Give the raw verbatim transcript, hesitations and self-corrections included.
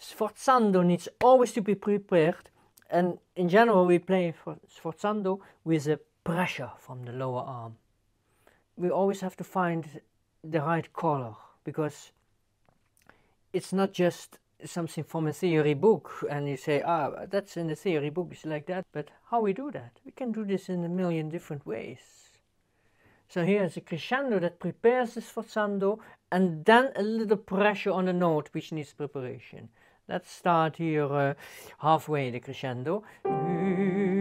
Sforzando needs always to be prepared, and in general we play for sforzando with a pressure from the lower arm. We always have to find the right color, because it's not just something from a theory book and you say, ah, that's in the theory book, it's like that. But how we do that? We can do this in a million different ways. So here's a crescendo that prepares the sforzando, and then a little pressure on the note which needs preparation. Let's start here uh, halfway the crescendo.